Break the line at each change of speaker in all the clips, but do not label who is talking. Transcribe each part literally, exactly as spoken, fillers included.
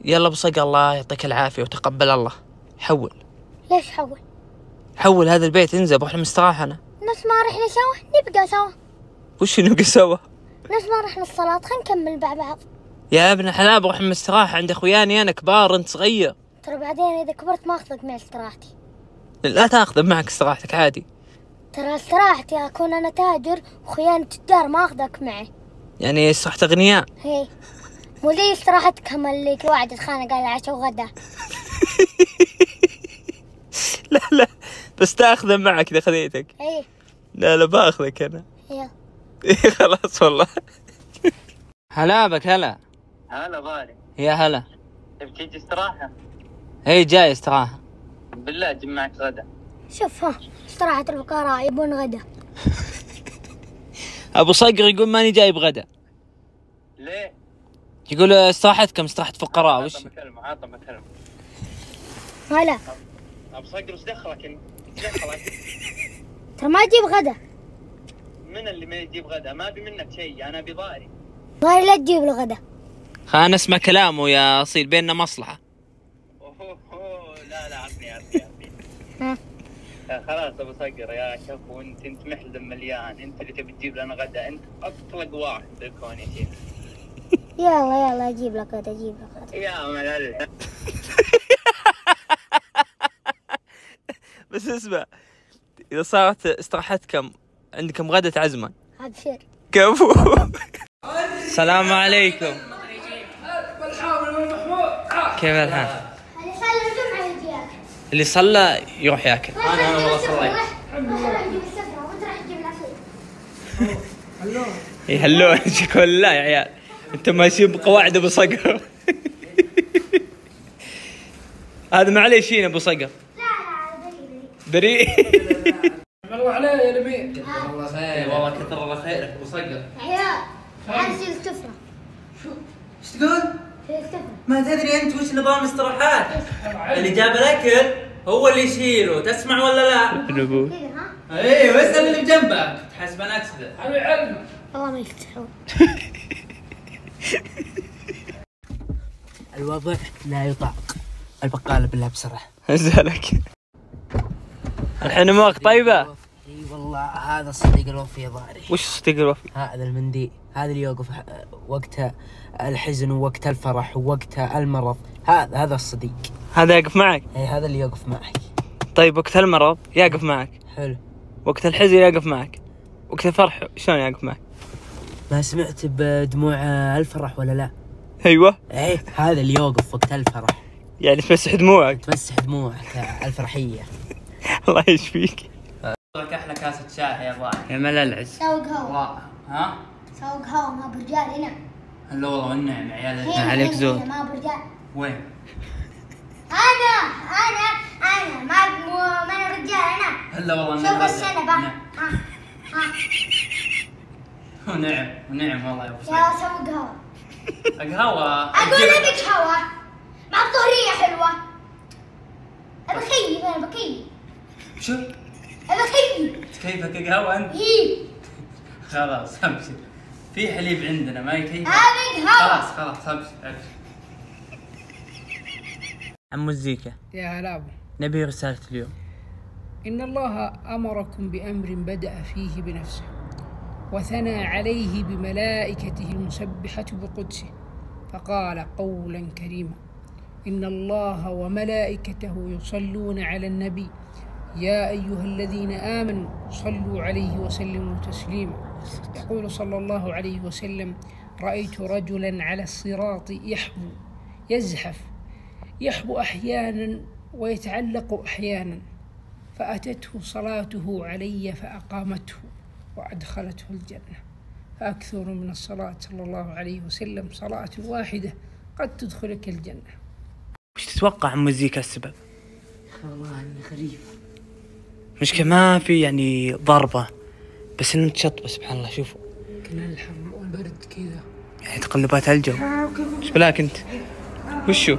يلا بصق الله يعطيك العافية وتقبل الله. حول.
ليش حول؟
حول هذا البيت انزب واحنا مستراحة أنا.
نفس ما رحنا سوا نبقى سوا.
وش نبقى سوا؟
نفس ما رحنا الصلاة خلينا نكمل مع بعض.
يا ابن الحلال بروح مستراحة عند اخوياني انا كبار انت صغير.
ترى بعدين اذا كبرت ما اخذك معي استراحتي.
لا تاخذ معك استراحتك عادي.
ترى استراحتي اكون انا تاجر وخيانة تجار ما اخذك معي.
يعني استراحة اغنياء.
هي مو زي استراحتكم اللي كل واحد يتخانق على العشاء وغدا.
لا لا بس تاخذه معك اذا خذيتك.
ايه
لا لا باخذك انا.
يلا.
ايه خلاص والله. هلا بك هلا.
هلا غالي.
يا هلا.
تبي تيجي استراحة؟
هي جاي استراحة.
بالله اجيب معك غدا.
شوف ها استراحة الفقراء يبون غدا.
ابو صقر يقول ماني جايب غدا.
ليه؟
يقول استراحتكم استراحة فقراء. وش؟
عطى بكلمة عطى بكلمة.
هلا.
ابو صقر وش دخلك انت؟ وش دخلك؟
ترى ما تجيب غدا.
من اللي ما يجيب غدا؟ ما ابي منك شيء، انا ابي ضاري.
ضاري لا تجيب له غدا.
خلنا نسمع كلامه يا اصيل بيننا مصلحة.
اوه اوه لا لا عطني عطني عطني.
ها.
خلاص ابو صقر يا شفو انت انت محزم مليان، انت اللي تبي تجيب لنا غدا، انت اطلق واحد بالكون يا شيخ.
يلا يلا اجيب لك غدا اجيب لك غدا.
يا ملل.
بس اسمع اذا صارت استراحتكم عندكم غدا تعزمن.
ابشر.
كفو. السلام عليكم. كيف الحال؟
اللي صلى الجمعة يجي ياكل.
اللي صلى يروح ياكل.
انا انا والله صليت. انا راح اجيب السفرة وانت راح تجيب العصير.
هلون. اي هلون شكو لا يا عيال. انتم ماشيين بقواعد ابو صقر. هذا معليشين ابو صقر.
لا لا بريء
بريء.
الله عليه يا نبيل.
والله خير والله كثر الله خيرك ابو صقر.
عيال تعال شيل السفرة.
شو؟ ايش تقول؟
شيل السفرة.
ما تدري انت وش نظام استراحات؟ اللي جاب الاكل هو اللي يشيله، تسمع ولا لا؟ ابو
كذا ها؟
ايوه اسال اللي بجنبك تحسب انا اكسبه.
هذا علم.
والله ما يفتحون.
الوضع لا يطاق. البقالة بالله بسرعة. ازهلك. الحين امورك طيبة؟
اي والله هذا الصديق الوفي يا ظهري.
وش الصديق الوفي؟
هذا المنديل، هذا اللي يوقف وقت الحزن ووقت الفرح ووقت المرض، هذا هذا الصديق.
هذا يقف معك؟
اي هذا اللي يوقف معك.
طيب وقت المرض يقف معك؟
حلو.
وقت الحزن يقف معك؟ وقت الفرح شلون يقف معك؟
ما سمعت بدموع الفرح ولا لا؟
ايوه.
ايه هذا اللي يوقف وقت الفرح.
يعني تمسح دموعك؟
تمسح دموعك الفرحية.
الله يشفيك.
لك احلى كاسة شاي يا ضايع.
يا ملل العز.
سوق هوا.
ها؟
سوق هوا ما برجال هنا.
هلا والله والنعم يا عيال.
هنا
عليك
هنا
زود.
ما برجال.
وين؟
انا انا انا ما مو ما انا رجال انا.
هلا والله
شوف السنة بقى. ها ها.
ونعم ونعم والله يا ابو
يا
صقر.
سوق هوا.
القهوة.
اقول ابيك هوا مع الظهرية حلوة. ابى كيف انا بكيف.
شو؟
ابى كيف.
كيفك قهوة انت؟
هي.
خلاص ابشر. في حليب عندنا ما يكيفك.
ابيك هوا.
خلاص خلاص ابشر ابشر.
عم مزيكا.
يا هلا ابو.
نبي رسالة اليوم.
إن الله أمركم بأمر بدأ فيه بنفسه وثنى عليه بملائكته المسبحة بقدسه فقال قولا كريما إن الله وملائكته يصلون على النبي يا أيها الذين آمنوا صلوا عليه وسلموا تسليما. يقول صلى الله عليه وسلم رأيت رجلا على الصراط يحبو يزحف يحبو أحيانا ويتعلق أحيانا فأتته صلاته علي فأقامته وأدخلته الجنة. فأكثر من الصلاة صلى الله عليه وسلم، صلاة واحدة قد تدخلك الجنة.
وش تتوقع عن مزيكا السبب؟
والله اني خريف.
مشكلة ما في يعني ضربة بس انه تشطب سبحان الله. شوفوا
كنا الحر والبرد كذا
يعني تقلبات الجو. ايش بلاك انت؟ وشو؟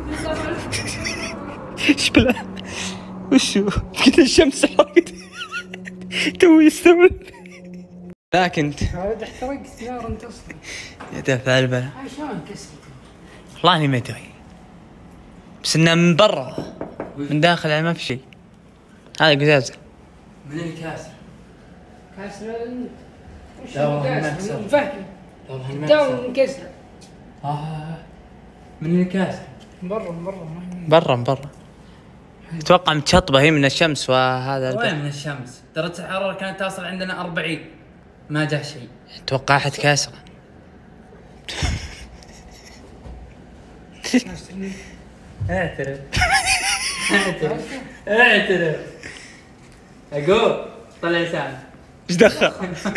ايش بلاك؟ وشو؟ كذا الشمس حرقت. توي يستوعب. ذاك انت.
هذا احترقت نار انت اصلا.
يا دفع البلا.
عشان كسرت.
والله اني ما ادري. بس انها من برا، من داخل يعني ما في شيء. هذا قزازة.
من الكاسر.
كاسرة. وش
لا والله ما
الكاسرة؟
كسر.
فهمي.
لا والله ما
داون
كسر.
منكسرة.
آه من الكاسر.
برا برا.
برا من برا. اتوقع متشطبة هي من الشمس وهذا
وين
البرد.
من الشمس؟ درجة الحرارة كانت توصل عندنا أربعين. ما جاء شيء.
توقعت كاسرة.
اعترف. اعترف. اعترف. اقول طلع لسانك.
ايش دخل؟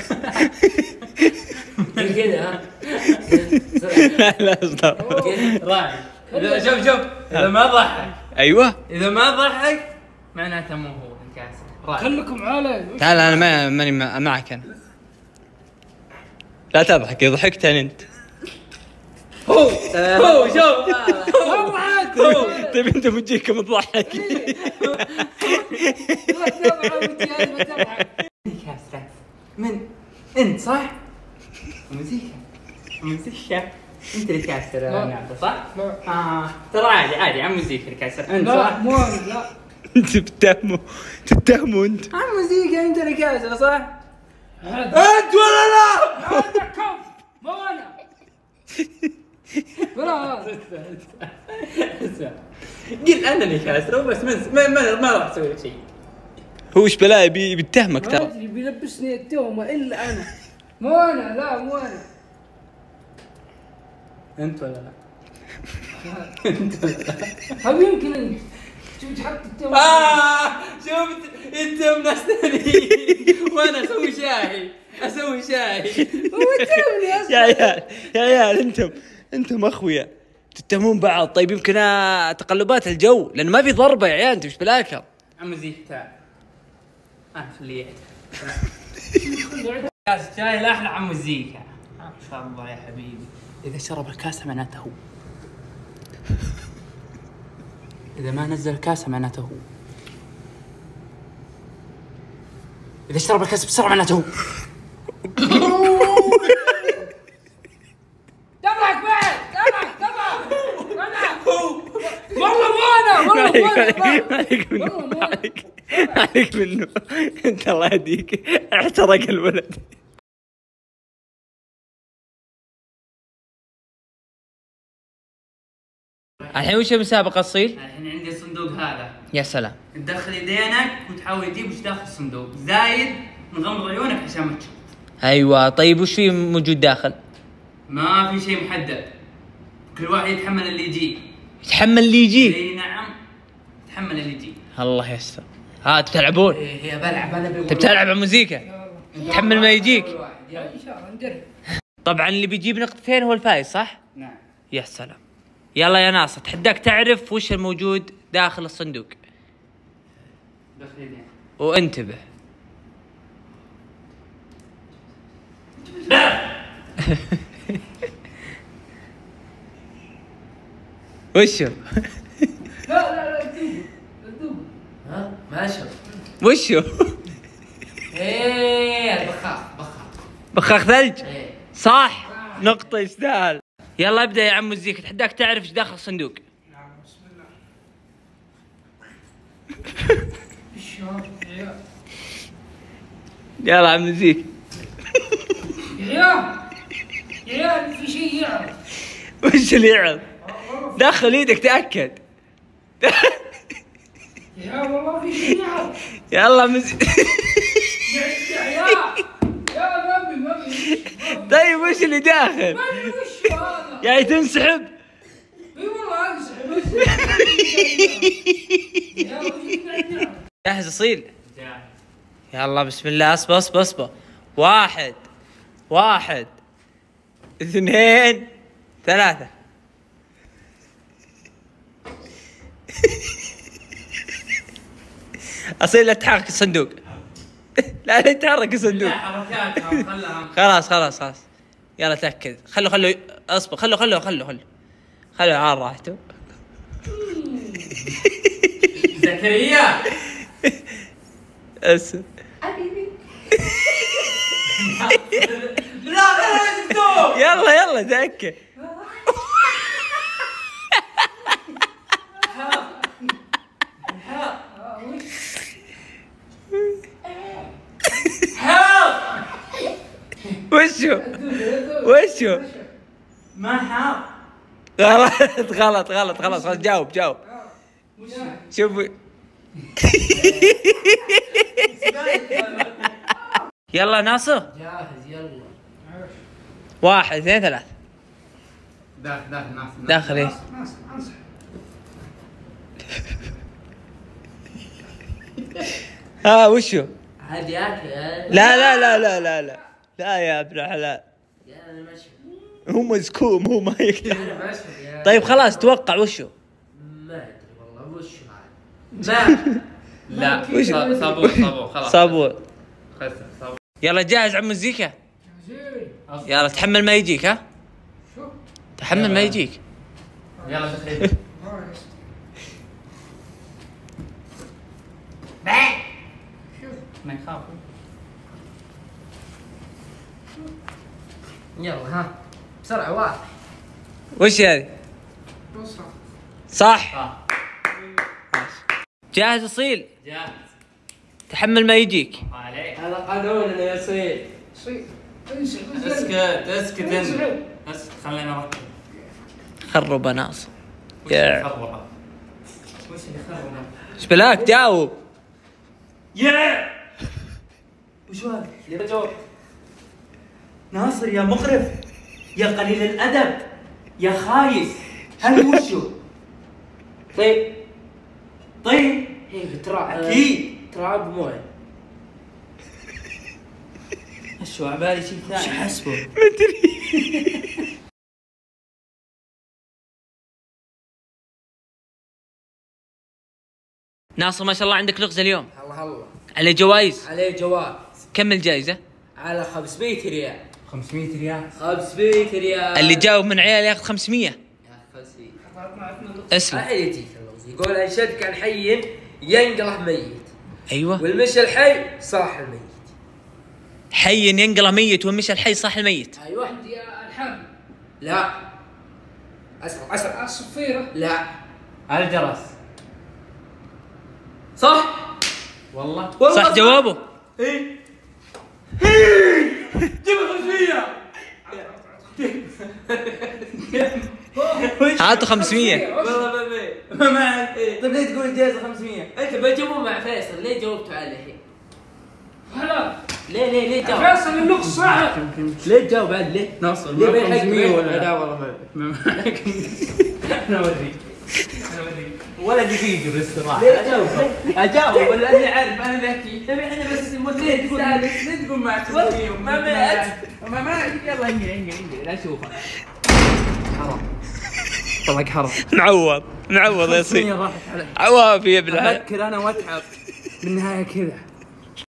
كذا ها.
لا لا اصبر.
راعي. إذا شوف شوف اذا ما ضحك
ايوه
اذا ما ضحك معناته مو هو الكاسر. راعي.
خلكم على.
تعال انا ما ماني مع- معك انا. لا تضحك، اذا ضحكت يعني انت.
هو هو شوف
هو طيب انت بتجيك مضحك.
كاسر من انت صح؟ موسيقى موسيقى انت اللي كاسر نعطى صح؟
لا.
اه ترى عادي عادي عم موسيقى اللي كاسر انت
لا
صح؟
مو انا لا.
انت بتتهمه تتهمه انت.
عم موسيقى انت اللي كاسر صح؟
هذا
انت ولا لا؟
هذا كف مو انا. ولا هذا.
قل انا اللي كاسر بس ما ما ما راح اسوي لك شيء.
هو ايش بلاي بي- بيتهمك
ما
ترى.
ادري بيلبسني التهمة الا انا. مو انا لا مو انا.
انت ولا لا؟
هل يمكن انت شوف تحط التهمة.
آه شفت انت من ناس ثانيين وانا اسوي شاهي اسوي شاهي.
هو يتهمني اصلا.
يا عيال يا عيال انتم انتم اخويا تتهمون بعض. طيب يمكن آه، تقلبات الجو لان ما في ضربه يا عيال. انت مش بالاكل.
عم زيك تعال انا خليه كاس شاي لا احلى عم زيك. ما شاء الله يا حبيبي. اذا شرب الكاسه معناته هو. اذا ما نزل الكاسه معناته هو. اذا شرب الكاسه بسرعه معناته هو.
تضحك بعد تضحك تضحك تضحك. والله مو انا والله مو انا.
عليك منه
والله مو أنا.
عليك عليك منه. انت الله يهديك احترق الولد. الحين وش المسابقة تصير؟
الحين عندي الصندوق هذا.
يا سلام.
تدخل يدينك وتحاول تجيب وش داخل الصندوق. زايد مغمض عيونك عشان ما تشوف.
ايوه طيب وش في موجود داخل؟
ما في شيء محدد. كل واحد يتحمل اللي يجي.
يتحمل اللي يجي.
اي نعم تحمل اللي يجي.
الله يستر. ها تلعبون؟
هي بلعب انا
انت بتلعب على موزيكا؟ تحمل ما يجيك.
ان شاء الله ندرب.
طبعا اللي بيجيب نقطتين هو الفايز صح؟
نعم.
يا سلام. يلا يا ناصر تحداك تعرف وش الموجود داخل الصندوق
دخل يدين.
وانتبه. وشو؟
لا لا لا تدوب تدوب.
ها ما اشوف.
وشو؟
ايه البخاخ بخاخ.
بخاخ ثلج؟
ايه
صح. نقطة يستاهل. يلا ابدأ يا عم الزيك تحداك تعرف ايش داخل الصندوق.
نعم بسم الله. ايش يا
يلا عم الزيك.
عيال يا عيال في شيء يعرف.
وش اللي يعرض؟ دخل ايدك تأكد.
يا والله في شيء يعرف.
يلا مز...
يا عيال يا مامي مامي.
طيب وش اللي داخل؟
ما ادري وش هذا.
يعني تنسحب؟
اي والله انسحب بس. يا وش.
جاهز اصيل؟ يلا بسم الله. اصبر اصبر اصبر. واحد واحد اثنين ثلاثة. اصيل لا تحرك الصندوق. لا لا تحرك الصندوق.
لا حركاتها خلها.
خلاص خلاص خلاص. يلا تأكد. خلوا خلوا اصبر. خلوا خلوا خلوا خلوا خلوا على راحته.
زكريا
اسف.
لا لا ستوب.
يلا يلا تأكد. وشو وشو
ما حار.
غلط غلط غلط خلاص خلاص جاوب جاوب. شوف يلا ناصر.
جاهز يلا.
واحد اثنين ثلاث.
داخل داخل ناس
داخل ايه؟ ها وشو؟
هذه اكل.
لا لا لا لا لا لا لا يا ابن الحلال.
يا انا مشهد.
هو مزكوم هو ما يقدر.
انا مشهد يا.
طيب خلاص توقع وشو؟
ما ادري والله وش هذا. ما
لا
وش؟
صابون صابون خلاص
صابون.
خسر صابون.
يلا جاهز عم مزيكا؟ يلا تحمل ما يجيك ها؟ تحمل ما يجيك.
يلا دخل. ما يخاف.
يلا ها بسرعة واحد.
وش هذه؟ صح. جاهز اصيل؟
جاهز.
تحمل ما يجيك.
عليك.
هذا قانوننا يا سيد.
اسكت اسكت انت. اسكت خلينا نركز.
خرب ناصر.
وش اللي خربه؟ وش اللي خربه؟
ايش بلاك جاوب.
يا وش هذا؟ اللي بجاوب. ناصر يا مقرف يا قليل الادب يا خايس. هل وشو؟ طيب طيب ايه ترى اكيد تراب مويه.
شو عبالي شيء ثاني.
ايش حسبه؟
ناصر ما شاء الله عندك لغز اليوم.
الله الله
على جوائز.
عليه جواب
كم الجائزة؟
على خمسمية ريال.
خمسمية ريال.
خمسمية ريال.
اللي جاوب من عيال ياخذ خمسمية.
يا خمسمية.
اسلم.
الحين يجيك اللغز يقول انشدك عن حي ينقله ميت.
ايوه.
والمشى الحي صاح الميت.
حي ينقله ميت ومشى الحي صح الميت.
ايوه.
عندي الحان.
لا اسرع اسرع.
الصفيرة.
لا
الجرس.
صح
والله.
والله
صح جوابه.
ايه جيب خمسمية.
هاتوا خمسمية.
والله ما بي ما معك. طيب ليه تقول الجائزة خمسمية؟ انت بجاوب مع فيصل. ليه جاوبتوا عليه الحين؟
هلا
ليه ليه ليه جاوب؟
فيصل اللغز صعب.
ليه تجاوب عاد ليه؟
ناصر
ليه بيحق
خمسمية
بيه؟
ولا
لا والله ما
ما معك. انا اوريك. انا اوريك. ولا دقيقة بالاستراحة.
ليه اجاوب؟
اجاوب ولا اني عارف انا ذكي. تبي احنا بس ليه تقول ليه تقول معك خمسمية
ما معك.
ما معك. يلا انقل انقل انقل لا اشوفك. حرام. طلع حرام.
نعوض نعوض يا
خمسمية
سيدي.
راحت علي.
عوافي يا ابن الحلال.
افكر انا واتعب بالنهاية كذا.